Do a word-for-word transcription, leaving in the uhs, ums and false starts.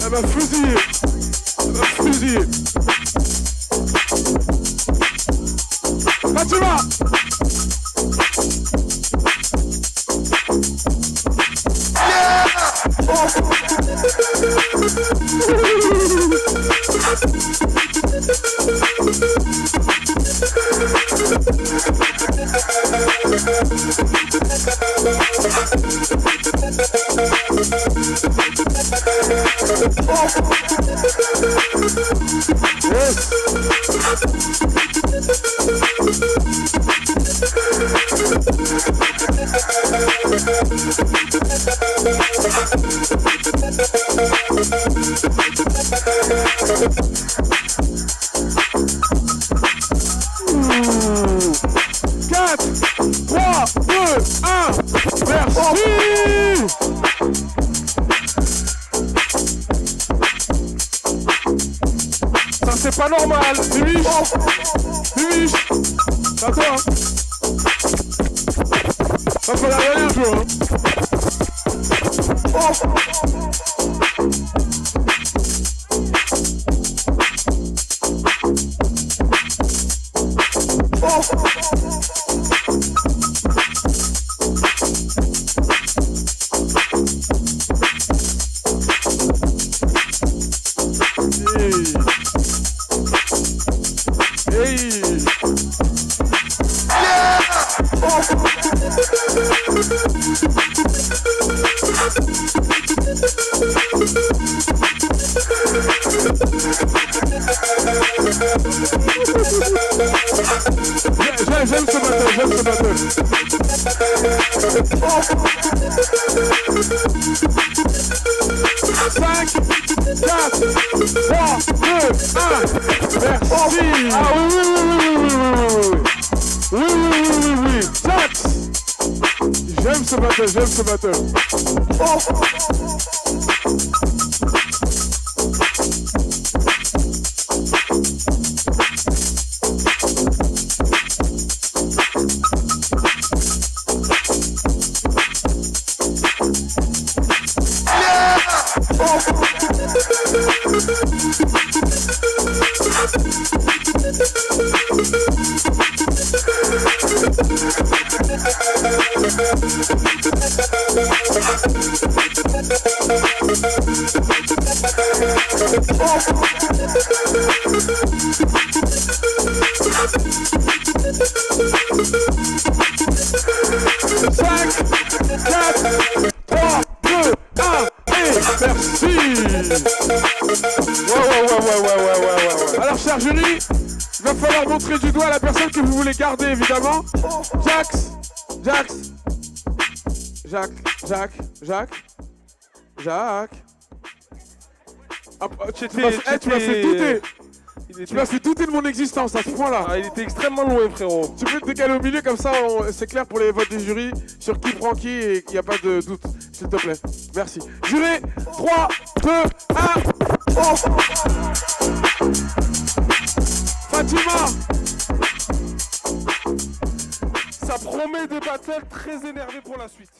Elle m'a fusillé. Elle m'a fusillé. Fatima. Yeah. Oh. Yes. quatre, trois, deux, un. Merci. Ça c'est pas normal. Mimiche. Mimiche. C'est à toi. Ça peut la gagner un jour. Hein. Oh. J'aime ce batteur, j'aime ce batteur. cinq, quatre, trois, deux, un. Merci. Ah oui, oui, oui, oui, oui, oui, oui, oui, oui, oui, oui. Jax. J'aime ce batteur, j'aime ce batteur. Oh. Du doigt à la personne que vous voulez garder, évidemment. Jax, Jax, Jacques, Jacques, Jacques, Jacques. Ah, tu m'as fait, hey, tu m'as fait douter. Tu était... m'as fait douter de mon existence à ce point-là. Ah, il était extrêmement loin, frérot. Tu peux te décaler au milieu comme ça, on... c'est clair pour les votes des jurys sur qui prend qui et il n'y a pas de doute, s'il te plaît. Merci. Juré, trois, deux, un. Oh. Fatima. Ça promet des battles très énervés pour la suite.